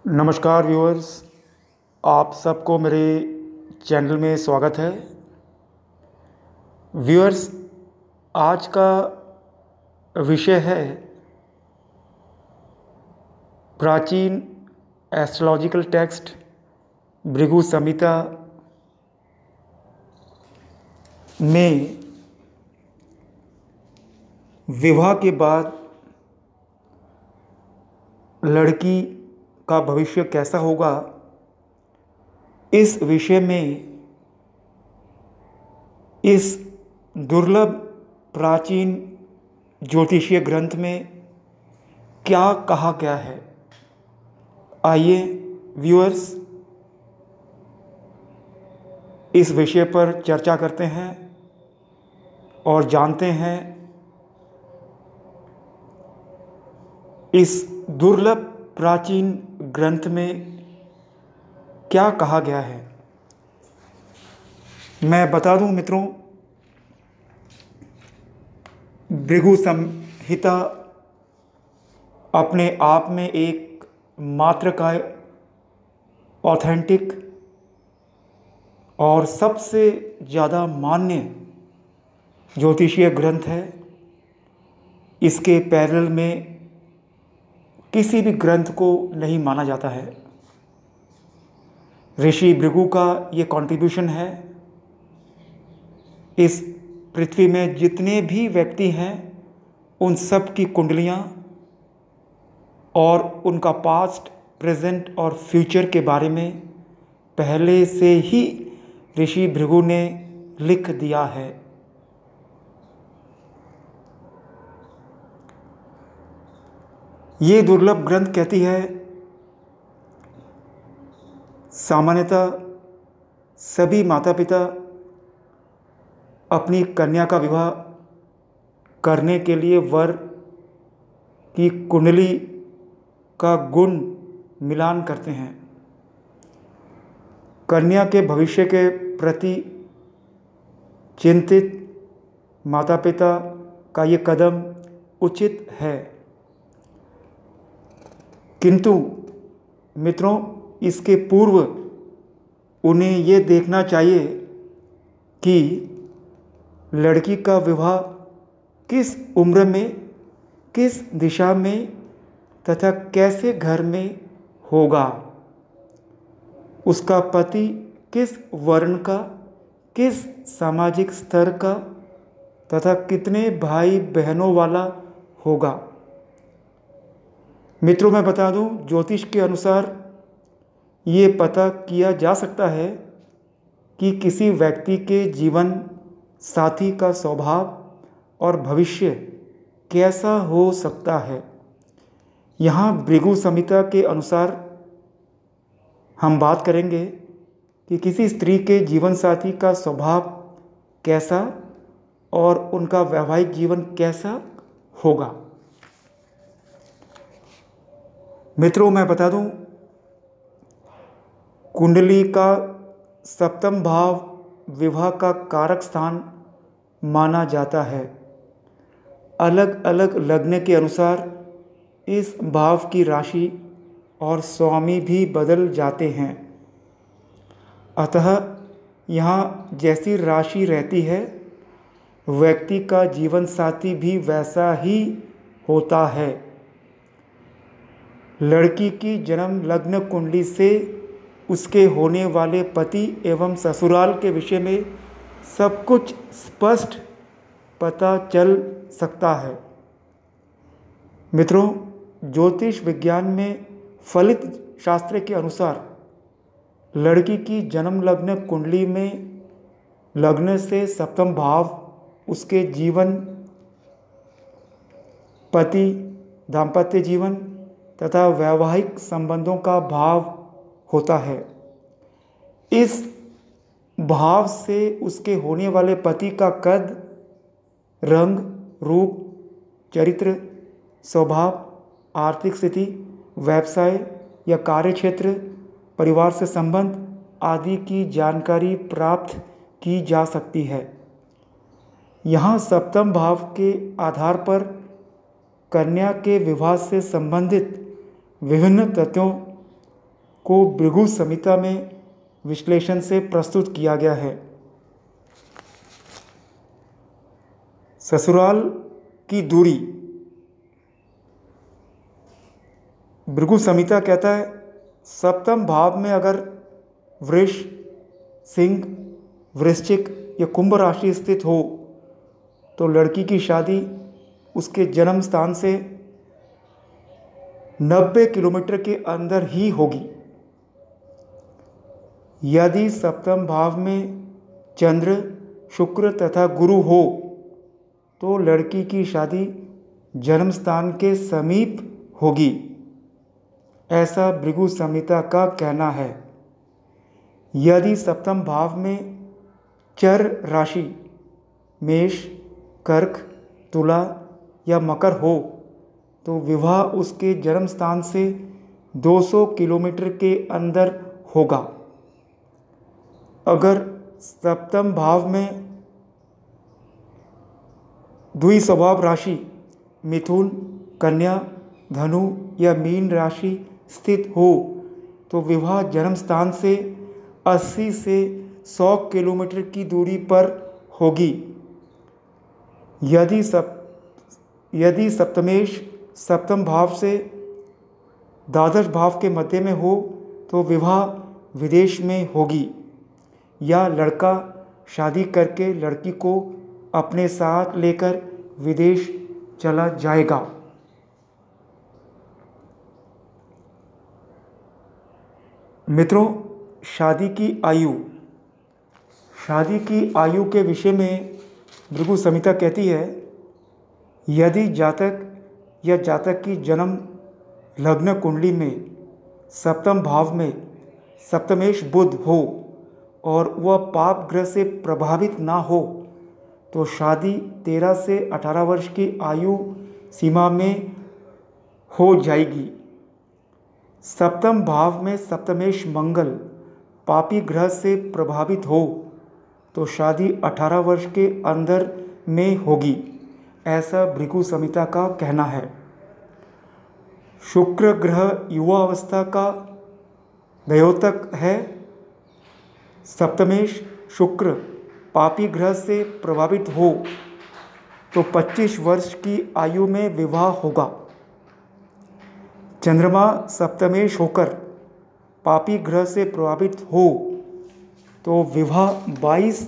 नमस्कार व्यूअर्स, आप सबको मेरे चैनल में स्वागत है। व्यूअर्स, आज का विषय है प्राचीन एस्ट्रोलॉजिकल टेक्स्ट भृगु संहिता में विवाह के बाद लड़की का भविष्य कैसा होगा। इस विषय में इस दुर्लभ प्राचीन ज्योतिषीय ग्रंथ में क्या कहा गया है, आइए व्यूअर्स इस विषय पर चर्चा करते हैं और जानते हैं इस दुर्लभ प्राचीन ग्रंथ में क्या कहा गया है। मैं बता दूं मित्रों, भृगु संहिता अपने आप में एक मात्रकाय ऑथेंटिक और सबसे ज़्यादा मान्य ज्योतिषीय ग्रंथ है। इसके पैरेलल में किसी भी ग्रंथ को नहीं माना जाता है। ऋषि भृगु का ये कंट्रीब्यूशन है। इस पृथ्वी में जितने भी व्यक्ति हैं उन सब की कुंडलियाँ और उनका पास्ट, प्रेजेंट और फ्यूचर के बारे में पहले से ही ऋषि भृगु ने लिख दिया है। ये दुर्लभ ग्रंथ कहती है, सामान्यतः सभी माता पिता अपनी कन्या का विवाह करने के लिए वर की कुंडली का गुण मिलान करते हैं। कन्या के भविष्य के प्रति चिंतित माता पिता का ये कदम उचित है, किंतु मित्रों इसके पूर्व उन्हें ये देखना चाहिए कि लड़की का विवाह किस उम्र में, किस दिशा में तथा कैसे घर में होगा। उसका पति किस वर्ण का, किस सामाजिक स्तर का तथा कितने भाई बहनों वाला होगा। मित्रों मैं बता दूं, ज्योतिष के अनुसार ये पता किया जा सकता है कि किसी व्यक्ति के जीवन साथी का स्वभाव और भविष्य कैसा हो सकता है। यहाँ भृगु संहिता के अनुसार हम बात करेंगे कि किसी स्त्री के जीवन साथी का स्वभाव कैसा और उनका वैवाहिक जीवन कैसा होगा। मित्रों मैं बता दूं, कुंडली का सप्तम भाव विवाह का कारक स्थान माना जाता है। अलग अलग लग्न के अनुसार इस भाव की राशि और स्वामी भी बदल जाते हैं। अतः यहाँ जैसी राशि रहती है व्यक्ति का जीवन साथी भी वैसा ही होता है। लड़की की जन्म लग्न कुंडली से उसके होने वाले पति एवं ससुराल के विषय में सब कुछ स्पष्ट पता चल सकता है। मित्रों, ज्योतिष विज्ञान में फलित शास्त्र के अनुसार लड़की की जन्म लग्न कुंडली में लग्न से सप्तम भाव उसके जीवन, पति, दाम्पत्य जीवन तथा वैवाहिक संबंधों का भाव होता है। इस भाव से उसके होने वाले पति का कद, रंग, रूप, चरित्र, स्वभाव, आर्थिक स्थिति, व्यवसाय या कार्यक्षेत्र, परिवार से संबंध आदि की जानकारी प्राप्त की जा सकती है। यहाँ सप्तम भाव के आधार पर कन्या के विवाह से संबंधित विभिन्न तथ्यों को भृगु संहिता में विश्लेषण से प्रस्तुत किया गया है। ससुराल की दूरी। भृगु संहिता कहता है, सप्तम भाव में अगर वृष, सिंह, वृश्चिक या कुंभ राशि स्थित हो तो लड़की की शादी उसके जन्म स्थान से 90 किलोमीटर के अंदर ही होगी। यदि सप्तम भाव में चंद्र, शुक्र तथा गुरु हो तो लड़की की शादी जन्म स्थान के समीप होगी, ऐसा भृगु संहिता का कहना है। यदि सप्तम भाव में चर राशि मेष, कर्क, तुला या मकर हो तो विवाह उसके जन्म स्थान से 200 किलोमीटर के अंदर होगा। अगर सप्तम भाव में द्विस्वभाव राशि मिथुन, कन्या, धनु या मीन राशि स्थित हो तो विवाह जन्म स्थान से 80 से 100 किलोमीटर की दूरी पर होगी। यदि सप्तमेश सप्तम भाव से द्वादश भाव के मध्य में हो तो विवाह विदेश में होगी या लड़का शादी करके लड़की को अपने साथ लेकर विदेश चला जाएगा। मित्रों, शादी की आयु। शादी की आयु के विषय में भृगु संहिता कहती है, यदि जातक या जातक की जन्म लग्न कुंडली में सप्तम भाव में सप्तमेश बुध हो और वह पाप ग्रह से प्रभावित ना हो तो शादी 13 से 18 वर्ष की आयु सीमा में हो जाएगी। सप्तम भाव में सप्तमेश मंगल पापी ग्रह से प्रभावित हो तो शादी 18 वर्ष के अंदर में होगी, ऐसा भृगु संहिता का कहना है। शुक्र ग्रह युवा अवस्था का द्योतक है। सप्तमेश शुक्र पापी ग्रह से प्रभावित हो तो 25 वर्ष की आयु में विवाह होगा। चंद्रमा सप्तमेश होकर पापी ग्रह से प्रभावित हो तो विवाह 22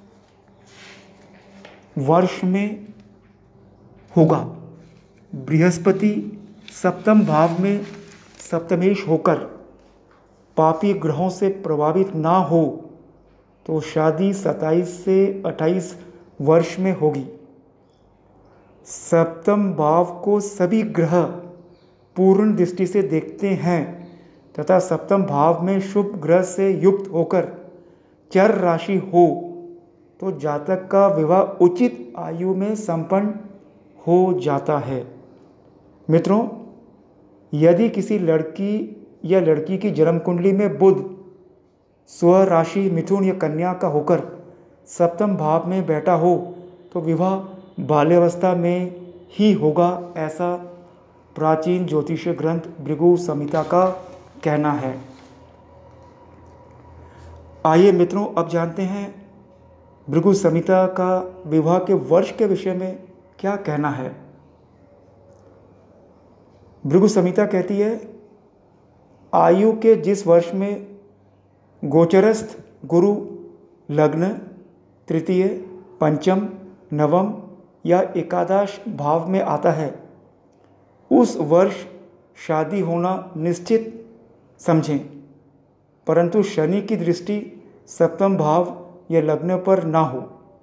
वर्ष में होगा। बृहस्पति सप्तम भाव में सप्तमेश होकर पापी ग्रहों से प्रभावित ना हो तो शादी 27 से 28 वर्ष में होगी। सप्तम भाव को सभी ग्रह पूर्ण दृष्टि से देखते हैं तथा सप्तम भाव में शुभ ग्रह से युक्त होकर चर राशि हो तो जातक का विवाह उचित आयु में संपन्न हो जाता है। मित्रों, यदि किसी लड़की या लड़की की जन्म कुंडली में बुध स्व राशि मिथुन या कन्या का होकर सप्तम भाव में बैठा हो तो विवाह बाल्यावस्था में ही होगा, ऐसा प्राचीन ज्योतिष ग्रंथ भृगु संहिता का कहना है। आइए मित्रों, अब जानते हैं भृगु संहिता का विवाह के वर्ष के विषय में क्या कहना है। भृगु संहिता कहती है, आयु के जिस वर्ष में गोचरस्थ गुरु लग्न, तृतीय, पंचम, नवम या एकादश भाव में आता है उस वर्ष शादी होना निश्चित समझें, परंतु शनि की दृष्टि सप्तम भाव या लग्न पर ना हो।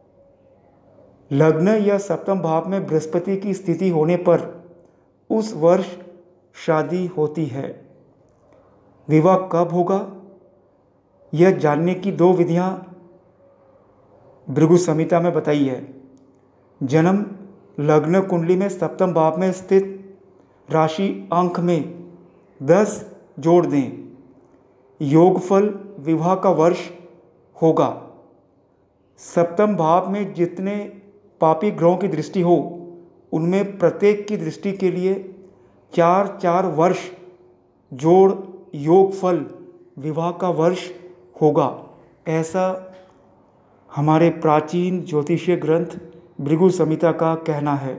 लग्न या सप्तम भाव में बृहस्पति की स्थिति होने पर उस वर्ष शादी होती है। विवाह कब होगा, यह जानने की 2 विधियां भृगु संहिता में बताई है। जन्म लग्न कुंडली में सप्तम भाव में स्थित राशि अंक में 10 जोड़ दें। योगफल विवाह का वर्ष होगा। सप्तम भाव में जितने पापी ग्रहों की दृष्टि हो उनमें प्रत्येक की दृष्टि के लिए 4-4 वर्ष जोड़ योगफल विवाह का वर्ष होगा, ऐसा हमारे प्राचीन ज्योतिषीय ग्रंथ भृगु संहिता का कहना है।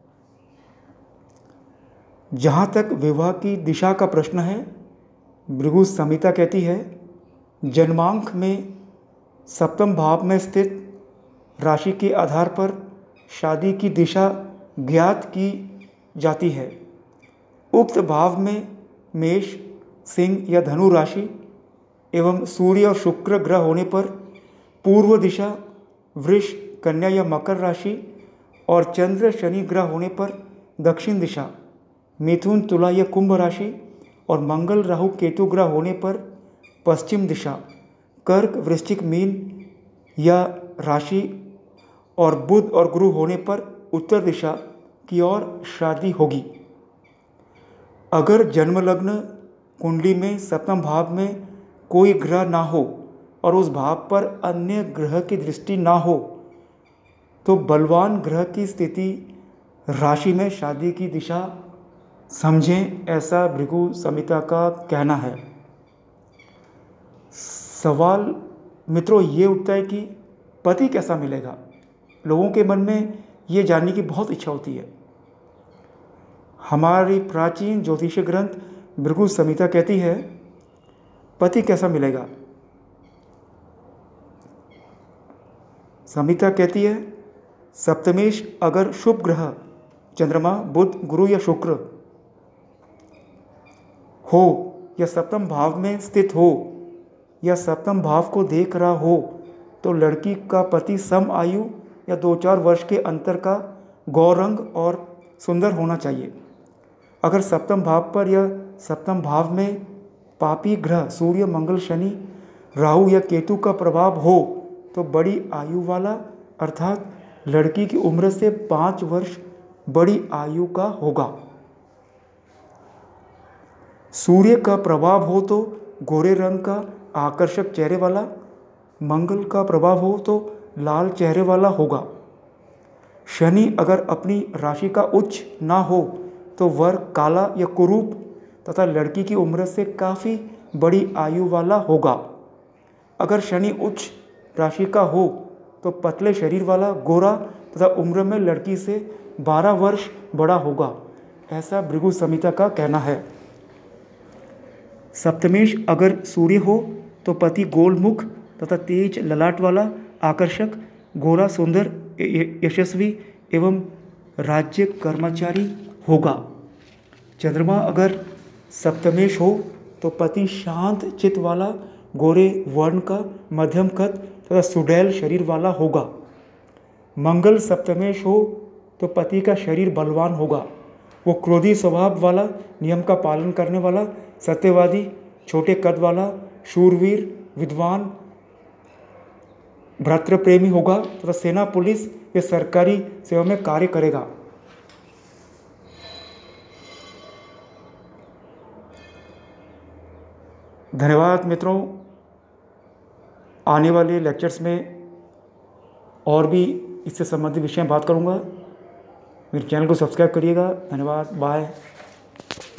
जहाँ तक विवाह की दिशा का प्रश्न है, भृगु संहिता कहती है जन्मांक में सप्तम भाव में स्थित राशि के आधार पर शादी की दिशा ज्ञात की जाती है। उक्त भाव में मेष, सिंह या धनु राशि एवं सूर्य और शुक्र ग्रह होने पर पूर्व दिशा, वृष, कन्या या मकर राशि और चंद्र शनि ग्रह होने पर दक्षिण दिशा, मिथुन, तुला या कुंभ राशि और मंगल, राहु, केतु ग्रह होने पर पश्चिम दिशा, कर्क, वृश्चिक, मीन या राशि और बुध और गुरु होने पर उत्तर दिशा की ओर शादी होगी। अगर जन्म लग्न कुंडली में सप्तम भाव में कोई ग्रह ना हो और उस भाव पर अन्य ग्रह की दृष्टि ना हो तो बलवान ग्रह की स्थिति राशि में शादी की दिशा समझें, ऐसा भृगु संहिता का कहना है। सवाल मित्रों ये उठता है कि पति कैसा मिलेगा। लोगों के मन में ये जानने की बहुत इच्छा होती है। हमारी प्राचीन ज्योतिषीय ग्रंथ भृगु संहिता कहती है पति कैसा मिलेगा। संहिता कहती है सप्तमेश अगर शुभ ग्रह चंद्रमा, बुध, गुरु या शुक्र हो या सप्तम भाव में स्थित हो या सप्तम भाव को देख रहा हो तो लड़की का पति सम आयु या 2-4 वर्ष के अंतर का गौरंग और सुंदर होना चाहिए। अगर सप्तम भाव पर या सप्तम भाव में पापी ग्रह सूर्य, मंगल, शनि, राहु या केतु का प्रभाव हो तो बड़ी आयु वाला अर्थात लड़की की उम्र से 5 वर्ष बड़ी आयु का होगा। सूर्य का प्रभाव हो तो गोरे रंग का आकर्षक चेहरे वाला, मंगल का प्रभाव हो तो लाल चेहरे वाला होगा। शनि अगर अपनी राशि का उच्च ना हो तो वर काला या कुरूप तथा लड़की की उम्र से काफ़ी बड़ी आयु वाला होगा। अगर शनि उच्च राशि का हो तो पतले शरीर वाला, गोरा तथा उम्र में लड़की से 12 वर्ष बड़ा होगा, ऐसा भृगु संहिता का कहना है। सप्तमेश अगर सूर्य हो तो पति गोलमुख तथा तेज ललाट वाला, आकर्षक, गोरा, सुंदर, यशस्वी एवं राज्य कर्मचारी होगा। चंद्रमा अगर सप्तमेश हो तो पति शांत चित्त वाला, गोरे वर्ण का, मध्यम कद तथा सुडैल शरीर वाला होगा। मंगल सप्तमेश हो तो पति का शरीर बलवान होगा। वो क्रोधी स्वभाव वाला, नियम का पालन करने वाला, सत्यवादी, छोटे कद वाला, शूरवीर, विद्वान, भ्रातृ प्रेमी होगा तथा सेना, पुलिस या सरकारी सेवा में कार्य करेगा। धन्यवाद मित्रों। आने वाले लेक्चर्स में और भी इससे संबंधित विषय में बात करूंगा। मेरे चैनल को सब्सक्राइब करिएगा। धन्यवाद। बाय।